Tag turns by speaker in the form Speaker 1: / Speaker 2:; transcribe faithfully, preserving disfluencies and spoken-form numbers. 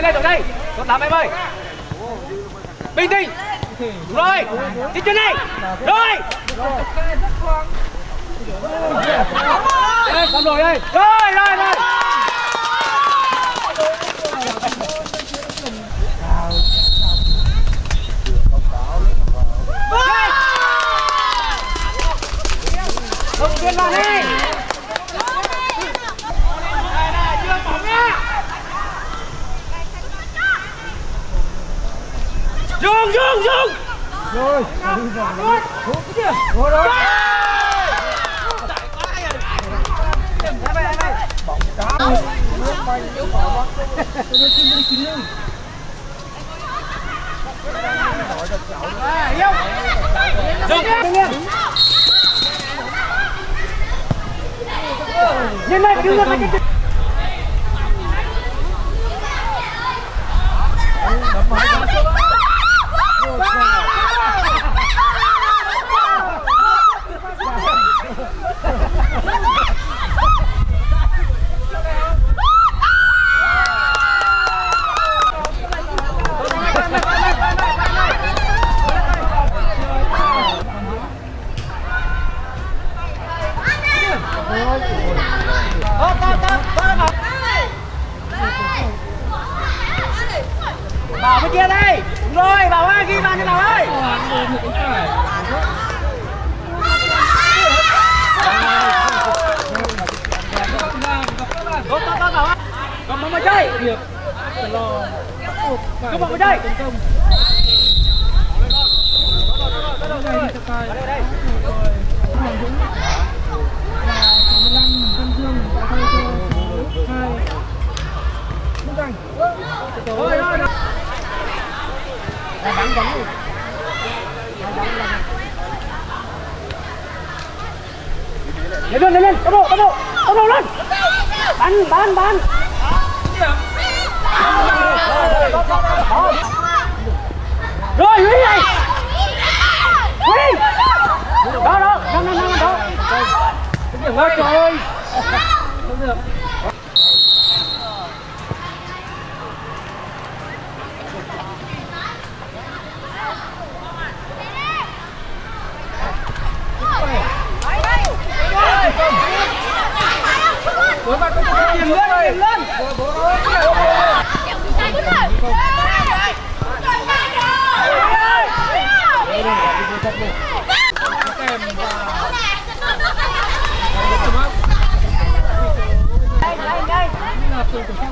Speaker 1: đây lên, đổi đây. Số tám em ơi. Bình tĩnh. Rồi, đi chân này. Rồi. Xong rồi đây. Rồi, rồi, rồi. Không kiên vào đi. Chưa bóng nha. Dùng, dùng, dùng.
Speaker 2: Rồi. Rồi, rồi. Bóng cao. Nước bay nước bỏ. Tôi đi xin đi kín luôn.
Speaker 1: Dùng. Nhìn này, đứng lên cái cái. Bảo bên kia đây. Đúng rồi, Bảo ơi, ghi bàn cho Bảo ơi. Tốt, tốt, tốt Bảo ơi. Cầm bóng vào chơi. Cầm bóng vào chơi. Rồi, rồi, rồi. Bắn bắn luôn. Lên lên lên, tốc độ, tốc độ, tốc độ lên. Bắn, bắn, bắn. Rồi, Huy này. Huy. Đó, đó, năm, năm, năm, đó. Ôi trời ơi. Không được. Đối mặt với cái tiền lên, tiền lên. Đây, đây, đây.